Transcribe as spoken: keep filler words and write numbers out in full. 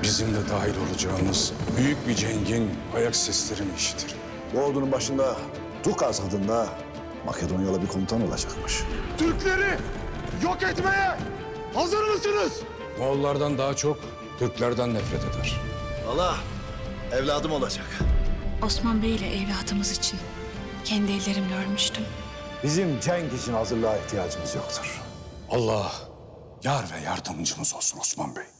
bizim de dahil olacağımız büyük bir cengin ayak seslerini işitirim. Bu ordunun başında Tukaz adında Makedonyalı bir komutan olacakmış. Türkleri yok etmeye hazır mısınız? Moğollardan daha çok Türklerden nefret eder. Allah evladım olacak. Osman Bey ile evladımız için kendi ellerimle örmüştüm. Bizim cenk için hazırlığa ihtiyacımız yoktur. Allah yar ve yardımcımız olsun Osman Bey.